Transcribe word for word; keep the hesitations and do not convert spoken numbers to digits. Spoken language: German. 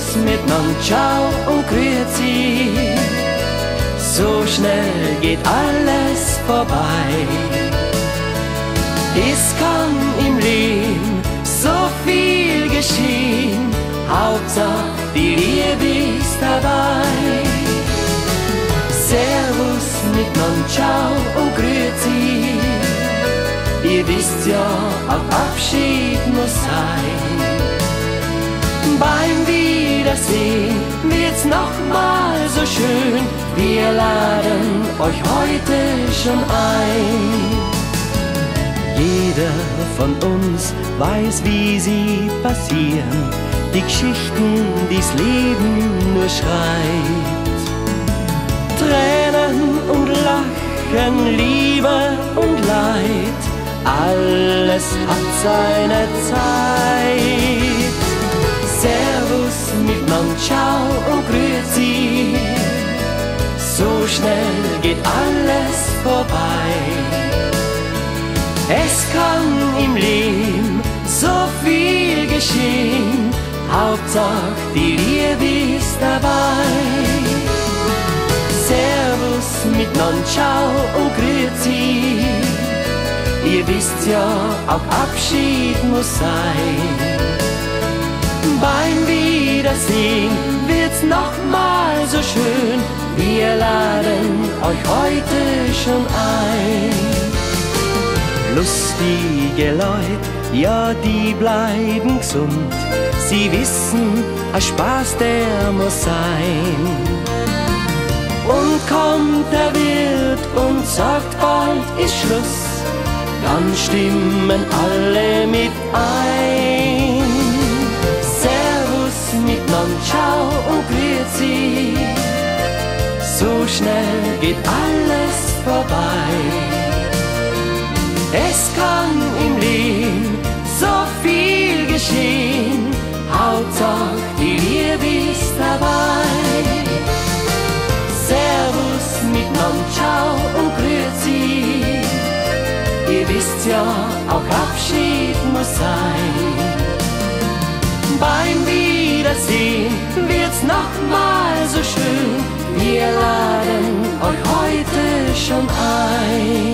miteinander, ciao und grüezi. So schnell geht alles vorbei. Es kann im Leben so viel geschehen, Hauptsache die Liebe ist dabei. Servus miteinander, ciao und grüezi. Ihr wisst ja, auch Abschied muss sein. Beim Wiedersehen wird's nochmal so schön. Wir laden euch heute schon ein. Jeder von uns weiß, wie sie passieren, die Geschichten, die's Leben nur schreibt. Tränen und Lachen, Liebe und Leid, alles hat seine Zeit. Servus miteinander, ciao und grüezi. So schnell geht alles vorbei. Es kann im Leben so viel geschehen, Hauptsache die Liebe ist dabei. Servus miteinander, ciao und grüezi. Ihr wisst ja, auch Abschied muss sein. Beim Wiedersehen wird's nochmal so schön. Wir laden euch heute schon ein. Lustige Leute, ja, die bleiben gesund. Sie wissen, ein Spaß, der muss sein. Und kommt der Wirt und sagt, bald ist Schluss, dann stimmen alle mit ein. Servus miteinander, ciao und grüezi. So schnell geht alles vorbei. Es kann im Leben so viel geschehen, Hauptsache die Liebe ist dabei. Servus miteinander, ciao und grüezi. Ihr wisst ja, auch Abschied muss sein. Beim Wiedersehen wird's nochmal so schön. Wir laden euch heute schon ein.